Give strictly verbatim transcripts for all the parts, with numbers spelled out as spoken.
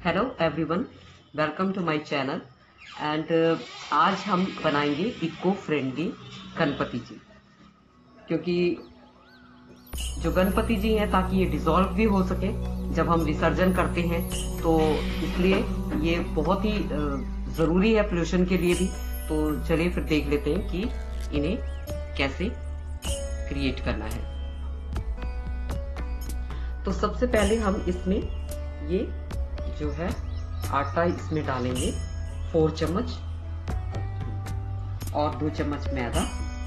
Hello everyone, welcome to my channel and आज हम बनाएंगे इको फ्रेंडली गणपति जी, क्योंकि जो गणपति जी हैं ताकि ये डिसॉल्व भी हो सके जब हम विसर्जन करते हैं, तो इसलिए ये बहुत ही ज़रूरी है पोल्यूशन के लिए भी। तो चलिए फिर देख लेते हैं कि इन्हें कैसे क्रिएट करना है। तो सबसे पहले हम इसमें ये जो है आटा इसमें डालेंगे, फोर चम्मच और दो चम्मच मैदा।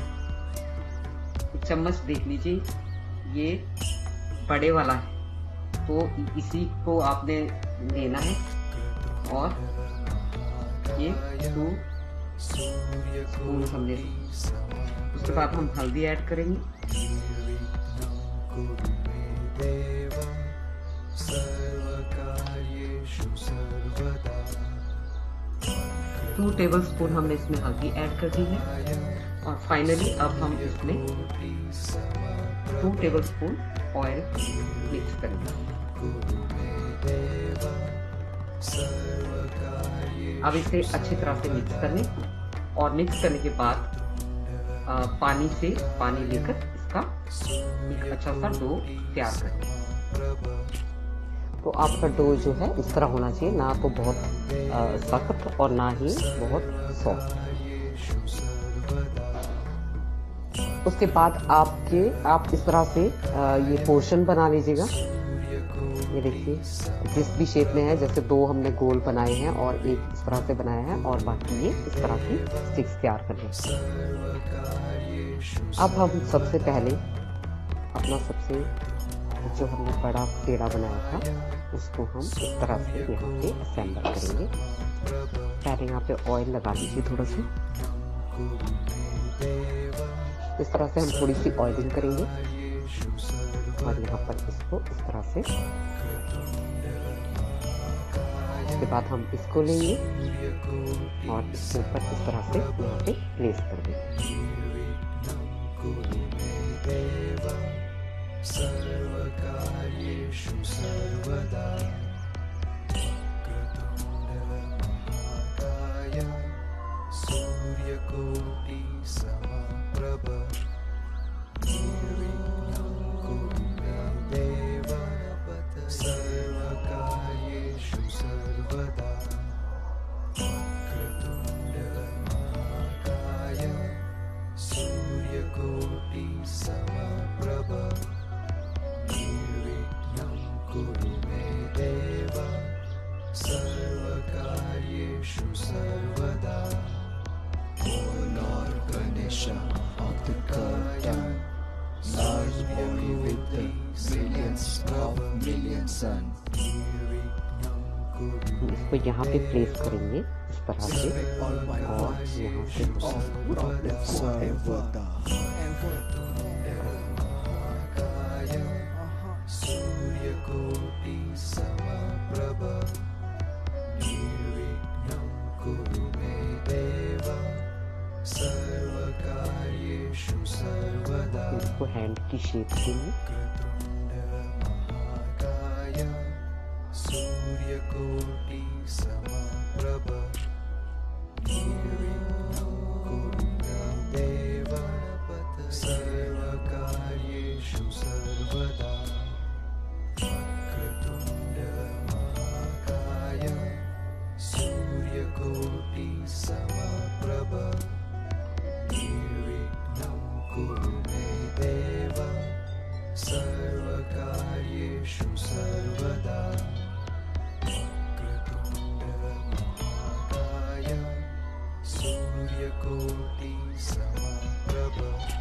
चम्मच देख लीजिए, ये बड़े वाला है तो इसी को आपने लेना है। और ये टू स्पून हमने, उसके बाद हम हल्दी ऐड करेंगे, टू टेबल स्पून हमने इसमें हल्दी ऐड कर दी है। और फाइनली अब हम इसमें two tablespoon oil mix करेंगे। अब इसे अच्छी तरह से मिक्स करने और मिक्स करने के बाद आ, पानी से पानी लेकर इसका एक अच्छा सा डो तैयार करें। तो आपका डो जो है इस तरह होना चाहिए, ना तो बहुत सख्त और ना ही बहुत सॉफ्ट। उसके बाद आपके आप इस तरह से आ, ये पोर्शन बना लीजिएगा। ये देखिए जिस भी शेप में है, जैसे दो हमने गोल बनाए हैं और एक इस तरह से बनाया है और बाकी ये इस तरह की स्टिक्स तैयार कर लें। अब हम सबसे पहले अपना सबसे जो हमने बड़ा पेड़ा बनाया था उसको हम इस तरह से यहाँ पे असेंबल करेंगे। पहले यहाँ पे ऑयल लगा लीजिए थोड़ा सा। इस तरह से हम थोड़ी सी ऑयलिंग करेंगे और यहाँ पर इसको इस तरह से, इसके बाद हम इसको लेंगे और इसके ऊपर इस तरह से यहाँ पे प्लेस कर देंगे। सर्वकार्येषु सर्वदा वक्रतुण्डमहाकाय सूर्यकोटि समप्रभ निर्विघ्नं कुरु मे देव सर्वकार्येषु सर्वदा वक्रतुण्डमहाकाय सूर्यकोटि समप्रभ निर्विघ्नं कुरु मे देव सर्वकार्येषु सर्वदा। O Lord Ganesha of the curtain, large body with the millions of millions sun. इसको यहाँ पे प्लेस करेंगे इस तरह से और यहाँ से सर्वदा सूर्यकोटि समप्रभ निर्विघ्नं कुरु मे देव सर्वकार्येषु सर्वदा। इसको हैंड की शेप देंगे। वक्रतुण्डमहाकाय सूर्यकोटि समप्रभ निर्विघ्नं कुरु मे देव सर्वकार्येषु सर्वदा। वक्रतुण्डमहाकाय सूर्यकोटि समप्रभ निर्विघ्नं कुरु मे देव सर्वकार्येषु सर्वदा। वक्रतुण्डमहाकाय सूर्यकोटि समप्रभ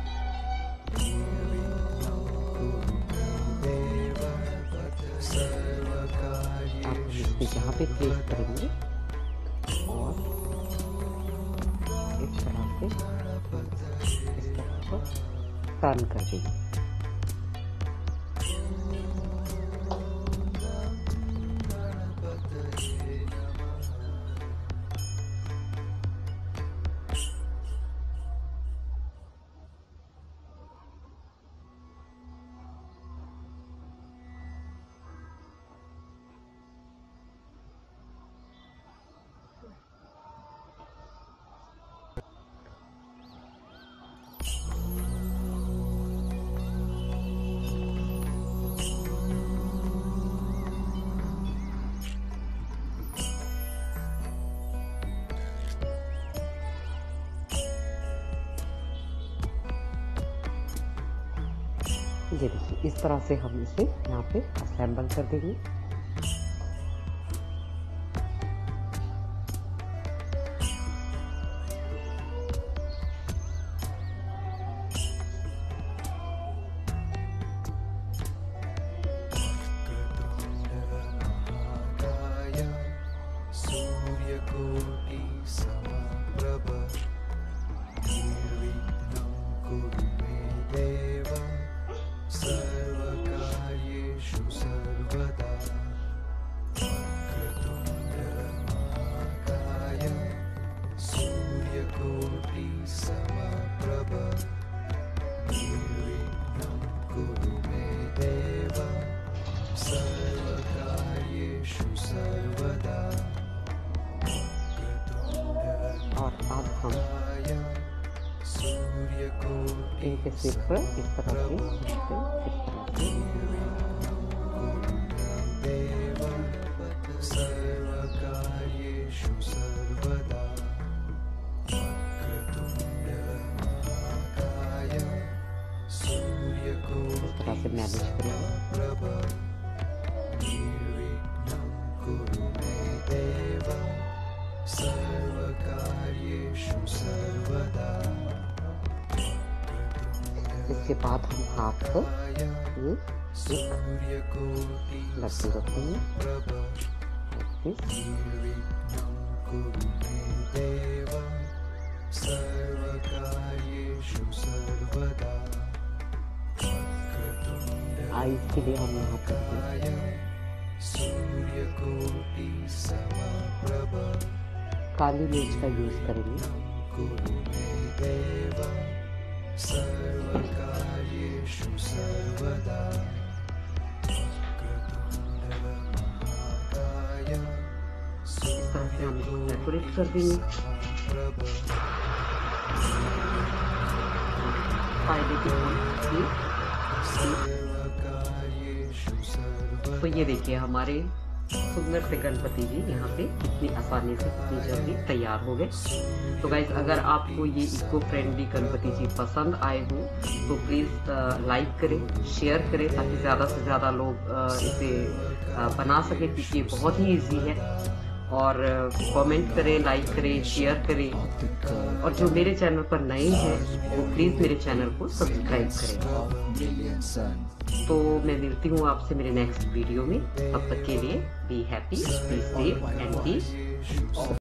निर्विघ्नं कुरु मे देव सर्वकार्येषु। आप इसको यहाँ पे प्लेस करेंगे और इस तरह से इस तरह को टर्न कर देंगे। ये देखिए इस तरह से हम इसे यहाँ पे असेंबल कर देंगे। और अब हम इनके सिर पर इस तरह से इस तरह से इस तरह से मैनेज करेंगे। इसके बाद हम हाथ को ये एक लट्टू रखेंगे। आइस के लिए हम यहाँ पर काली मिर्च का यूज करेंगे। इस तरह से हम इसको डेकोरेट कर देंगे। फायदे के तो ये देखिए हमारे सुंदर से गणपति जी यहाँ पे कितनी आसानी से कितनी जल्दी तैयार हो गए। तो गाइज अगर आपको ये इको फ्रेंडली गणपति जी पसंद आए हो तो प्लीज़ लाइक करें, शेयर करें ताकि ज़्यादा से ज़्यादा लोग इसे बना सके, क्योंकि ये बहुत ही इजी है। और कमेंट करें, लाइक करें, शेयर करें। और जो मेरे चैनल पर नए हैं वो प्लीज़ मेरे चैनल को सब्सक्राइब करें। तो मैं मिलती हूँ आपसे मेरे नेक्स्ट वीडियो में। तब तक के लिए be happy, be safe and B